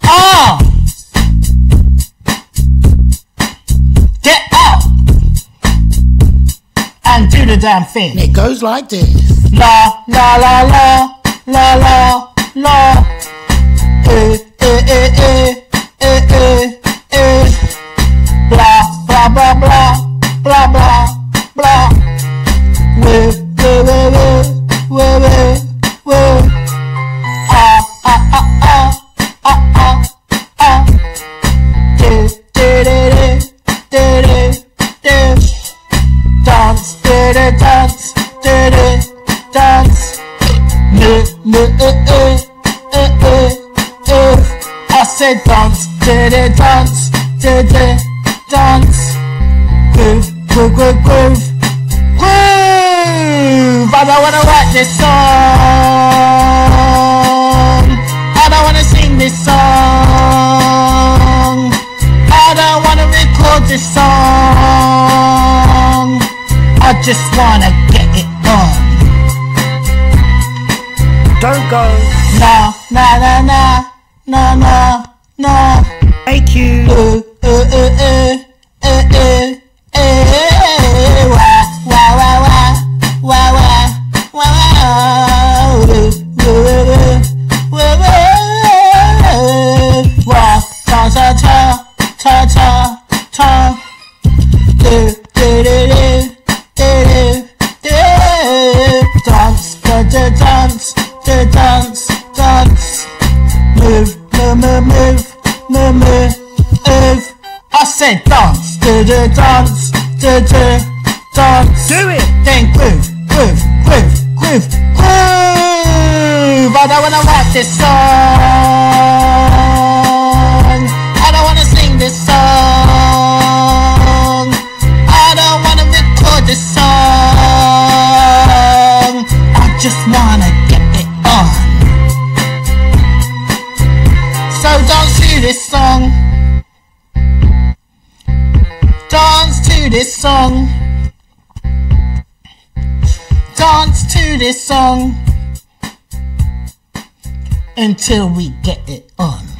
on. Get up and do the damn thing. It goes like this. La la la la la la la. Eh eh eh eh eh eh eh. Blah blah blah blah blah blah blah. Woo woo woo woo woo woo. Ah ah ah ah ah ah ah. Do do do do do do. Dance do do dance do do dance. Move move I said dance do do dance do do dance. Groove groove groove groove groove. I don't wanna write this song. I don't wanna sing this song. I don't wanna record this song. I just wanna get it on. Don't go. Nah, nah, nah, nah, nah, nah, nah. Thank you. Wah, wah, wah, wah, wah, wah, wah, wah, ta, ta, ta, ta, ta, ta. Do, do, do, do, do, do. Dance, do, do, dance, do, dance, dance. Move, move, move, move, move, move. I said dance, do, do, dance, do, do, dance. Do it. Then groove, groove, groove, groove, groove. I don't wanna write this song. I don't wanna sing this song. I don't wanna record this song. I just wanna get it on. So dance to this song. Dance to this song. Dance to this song until we get it on.